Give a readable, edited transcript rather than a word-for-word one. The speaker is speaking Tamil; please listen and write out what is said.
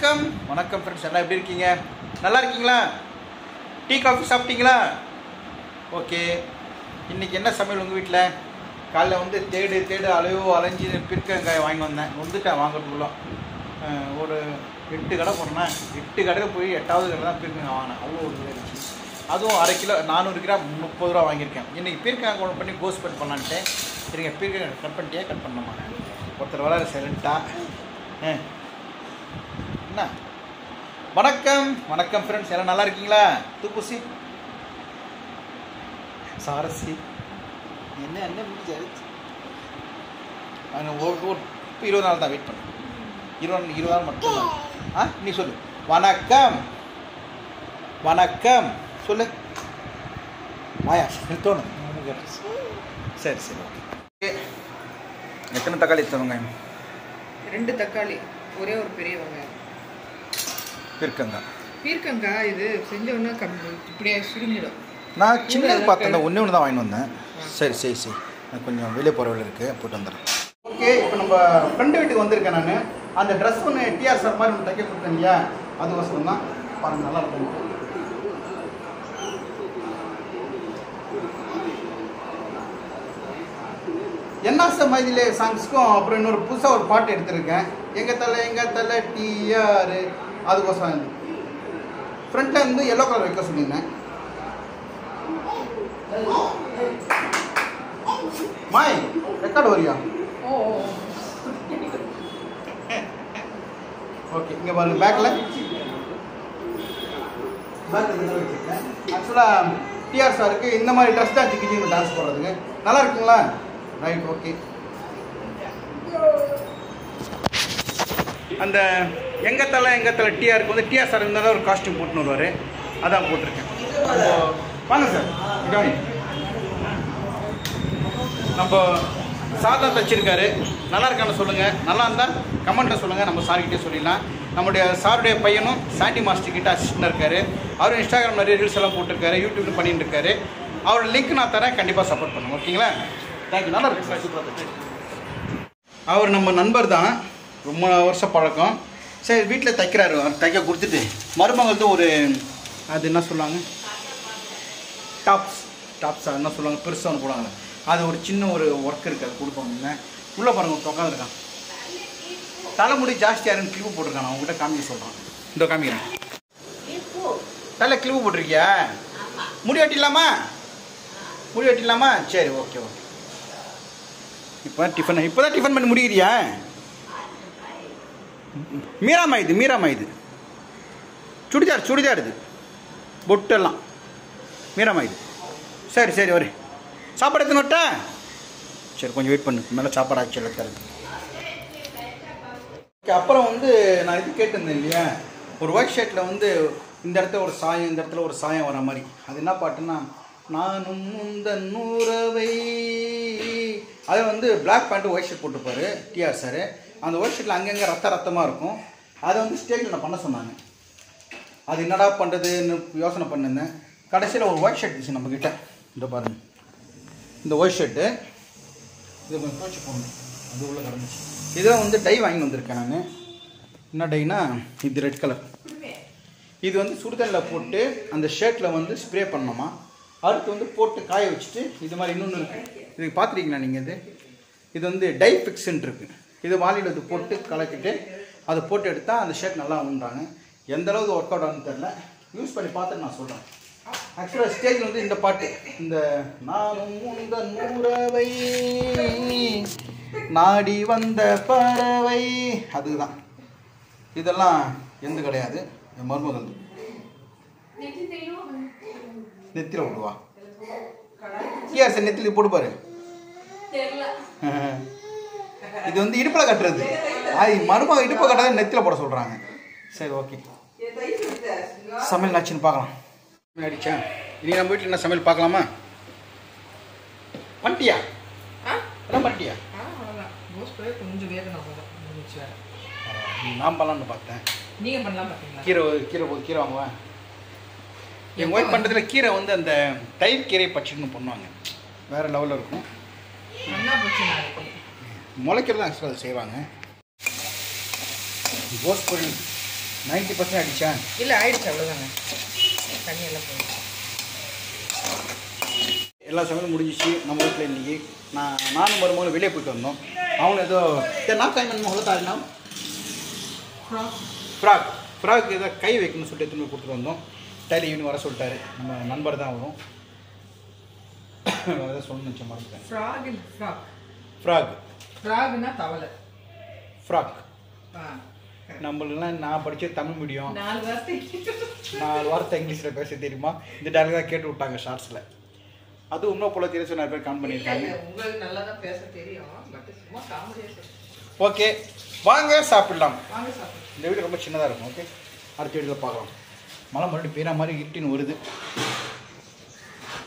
வணக்கம் வணக்கம் ஃப்ரெண்ட்ஸ், எல்லாம் எப்படி இருக்கீங்க? நல்லா இருக்கீங்களா? டீ காஃபி சாப்பிட்டீங்களா? ஓகே. இன்றைக்கி என்ன சமையல் உங்கள் வீட்டில்? காலைல வந்து தேடு அலைஞ்சி பிற்கங்காய் வாங்கி வந்தேன். வந்துட்டேன் வாங்குறதுக்குள்ள ஒரு 8 கடை போனேன். 8 கடையில் போய் 8வது கடை தான் பீர்க்கங்காய் வாங்கினேன். அவ்வளோ ஒரு இருந்துச்சு. அதுவும் அரை கிலோ 400 கிராம் 30 ரூபா வாங்கியிருக்கேன். இன்றைக்கி பீர்க்கங்காய் குழம்பு பண்ணி கோஸ் கட் பண்ணலான்ட்டு. சரிங்க, பீர்க்கங்காய் கட் பண்ணிட்டே கட் பண்ணோமா? ஒருத்தர் வர சைலண்ட்டாக என்ன? வணக்கம் வணக்கம் ஃப்ரெண்ட்ஸ், எல்லாம் நல்லா இருக்கீங்களா? தூக்குசி சாரசி என்ன என்ன முடிஞ்சாச்சு. ஒரு 20 நாள் தான் வெயிட் பண்ணேன். 20 நாள் மட்டும் தான். நீ சொல்லு. வணக்கம் வணக்கம் சொல்லு. மாயா தோணும். சரி சரி ஓகே. எத்தனை தக்காளி வெங்காயம்? 2 தக்காளி, ஒரே ஒரு பெரிய வெங்காயம். பீர்க்கங்காய் இது செஞ்ச உடனே இப்படியே சுருங்கிடும். நான் சின்னது பார்த்தேன், ஒன்று தான் வாங்கி வந்தேன். சரி சரி சரி, நான் கொஞ்சம் வெளியே போகிற வேலை இருக்குது, போட்டு வந்துடுறேன். ஓகே, இப்போ நம்ம ஃப்ரெண்டு வீட்டுக்கு வந்திருக்கேன். நான் அந்த ட்ரெஸ் ஒன்று டிஆர் சார் மாதிரி ஒன்று தைக்க கொடுத்தேன் இல்லையா, அதுக்கோசரம் தான். பாருங்கள், நல்லா இருக்கும். என்ஆச மைதிலே சாங்ஸ்க்கும் அப்புறம் இன்னொரு புதுசாக ஒரு பாட்டு எடுத்திருக்கேன். எங்கள் தலை டிஆர், அதுக்கோசம் ஃப்ரண்ட்டில் இருந்து எல்லோ கலர் வைக்க சொல்லியிருந்தேன். மாய் ரெக்கார்டு வரியா? ஓகே, இங்கே பாருங்க, பேக்கில் வச்சுருக்கேன். ஆக்சுவலாக டிஆர் சாருக்கு இந்த மாதிரி ட்ரெஸ் தான் சிக்கி டான்ஸ் போடுறதுக்கு நல்லா இருக்குங்களா? Right, okay. அந்த எங்கள் தலை டிஆருக்கு வந்து டிஆர் சார் இருந்தால் தான் ஒரு காஸ்டியூம் போட்டுன்னு வருவார். அதான் போட்டிருக்கேன். வாங்க சார், கவனி. நம்ம சாதா தச்சிருக்காரு, நல்லா இருக்கான்னு சொல்லுங்கள். நல்லா இருந்தால் கமெண்ட்டில் சொல்லுங்கள், நம்ம சார்கிட்டே சொல்லிடலாம். நம்முடைய சாருடைய பையனும் சாண்டி மாஸ்டர் கிட்ட அசிஸ்டண்டாக இருக்கார். அவரும் இன்ஸ்டாகிராம் நிறைய ரீல்ஸ் எல்லாம் போட்டிருக்காரு, யூடியூப்ல பண்ணிட்டு இருக்காரு. அவரோட லிங்க் நான் தரேன், கண்டிப்பாக சப்போர்ட் பண்ணுங்க. ஓகேங்களா? தேங்க்யூ. நல்லா இருக்கு சார், சூப்பராக. அவர் நம்ம நண்பர் தான், ரொம்ப வருஷம் பழக்கம். சரி, வீட்டில் தைக்கிறாரு. அவர் தைக்க கொடுத்துட்டு மருமகள்தான் ஒரு அது என்ன சொல்லுவாங்க, டாப்ஸா என்ன சொல்லுவாங்க, பெருசாக ஒன்று போடுவாங்க. அது ஒரு சின்ன ஒரு ஒர்க் இருக்குது, அது கொடுப்பாங்க. உள்ளே பாருங்க, உட்காந்துருக்கான். தலைமுடி ஜாஸ்தியாக இருக்குன்னு கிளிப்பு போட்டிருக்கான். அவங்ககிட்ட காமிக்க சொல்கிறான். இந்த காமிக்கிறேன். தலை கிளிப்பு போட்டிருக்கியா? முடி வெட்டிடலாமா? சரி, ஓகே ஓகே. இப்போ தான் டிஃபன் பண்ணி முடிக்கிறியா? மீராமா இது சுடிதார் இது பொட்டெல்லாம் மீராமா இது. சரி சரி, ஒரு சாப்பாடு எடுத்து நோட்டா? சரி, கொஞ்சம் வெயிட் பண்ணு, மேலே சாப்பாடு ஆச்சு எல்லாம் தருது. அப்புறம் வந்து நான் இது கேட்டிருந்தேன் இல்லையா, ஒரு ஒயிட் ஷர்ட்டில் வந்து இந்த இடத்துல ஒரு சாயம், இந்த இடத்துல ஒரு சாயம் வர மாதிரி. அது என்ன பாட்டுன்னா, நானும் முந்தன் உறவை. அதை வந்து பிளாக் பேண்ட்டு ஒயிட் ஷர்ட் போட்டுருப்பாரு டிஆர் சார். அந்த ஒயிட் ஷர்ட்டில் அங்கங்கே ரத்தமாக இருக்கும். அதை வந்து ஸ்டேஜில் நான் பண்ண சொன்னாங்க. அது என்னடா பண்ணுறதுன்னு யோசனை பண்ணியிருந்தேன். கடைசியில் ஒரு ஒயிட் ஷர்ட் இருந்துச்சு நம்மக்கிட்ட. இந்த பாருங்கள், இந்த ஒயிட் ஷர்ட்டு இது கொஞ்சம் துவைச்சி போடணும், அது உள்ளே கிடந்துச்சு. இதான் வந்து டை வாங்கி வந்திருக்கேன் நான். என்ன டைனா, இது ரெட் கலர். இது வந்து சுடுதண்ணில் போட்டு அந்த ஷர்ட்டில் வந்து ஸ்ப்ரே பண்ணணுமா. அடுத்து வந்து போட்டு காய வச்சுட்டு இது மாதிரி இன்னொன்று இருக்குது. இது பார்த்துருக்கீங்களா நீங்கள்? இது வந்து டை ஃபிக்ஸ்ன்னு இருக்குது. இது வாலியில் இது போட்டு கலக்கிட்டு அதை போட்டு எடுத்தால் அந்த ஷர்ட் நல்லா உண்டாங்க. எந்த அளவுக்கு ஒர்க் அவுட் ஆகுன்னு தெரில, யூஸ் பண்ணி பார்த்துட்டு நான் சொல்கிறேன். ஆக்சுவலாக ஸ்டேஜில் வந்து இந்த பாட்டு, இந்த நானும் முந்தன் உறவை நாடி வந்த பறவை, அதுதான். இதெல்லாம் எந்த கிடையாது, என் மருமகள் நெத்தில விடுவா. டிஆர் சார் நெத்தில போட்டுப்பாரு. இது வந்து இடுப்பில் கட்டுறது. அது மருமக இடுப்பை கட்டாத நெத்தில போட சொல்கிறாங்க. சரி, ஓகே. சமையல் ஆச்சுன்னு பார்க்கலாம். ஆயிடுச்சா? இனி நம்ம வீட்டில் என்ன சமையல் பார்க்கலாமா? பண்ணிட்டியா? எல்லாம் பண்ணிட்டியா? கொஞ்சம் வேதனை நான் பண்ணலான்னு பார்த்தேன். நீங்கள் பண்ணலாம் பார்த்தீங்களா? கீரை வாங்குவேன். எங்கள் ஒய்ஃப் பண்ணுறதுல கீரை வந்து அந்த தயிர் கீரை பச்சைன்னு பண்ணுவாங்க, வேறு லெவலில் இருக்கும். முளைக்கிறது தான் ஆக்சுவலாக அதை செய்வாங்க. கோஸ் பொரியல் 90% அடிச்சேன். இல்லை ஆயிடுச்சு, அவ்வளோதாங்க. தண்ணியெல்லாம் போயிடுச்சு. எல்லா சமையலும் முடிஞ்சிச்சு நம்ம வீட்டில் இன்றைக்கி. நானும் மருமகளும் வெளியே போயிட்டு வந்தோம். அவனு ஏதோ நான் கை மண் மகளை தாடினா ஃப்ராக் ஏதோ கை வைக்கணும்னு சொல்லிட்டு எடுத்துன்னு கொடுத்துட்டு வந்தோம். டைலர் ஈவினிங் வர சொல்லிட்டாரு. நம்ம நண்பர் தான் வரும். ஏதோ சொல்லணும்னு வச்ச மறந்துட்டேன். ஃப்ராக்னா தவளை. ஃப்ராக் நம்மளுக்குலாம் நான் படித்த தமிழ் மீடியம் 4 வார்த்தை இங்கிலீஷில் பேச தெரியுமா? இந்த டைலாக் தான் கேட்டு விட்டாங்க ஷார்ட்ஸில். அது இன்னும் போல தெரியும் நிறைய பேர் கமெண்ட் பண்ணியிருக்காங்க. உங்களுக்கு நல்லா தான் பேச தெரியும், பட் சும்மா காமெடியாக. ஓகே வாங்க சாப்பிடலாம். வாங்க சாப்பிடலாம். இந்த வீடு ரொம்ப சின்னதாக இருக்கும். ஓகே அடுத்த வீடியோவில் பார்க்கலாம். மழை மறுபடியும் பெய்கிற மாதிரி இருட்டின்னு வருது.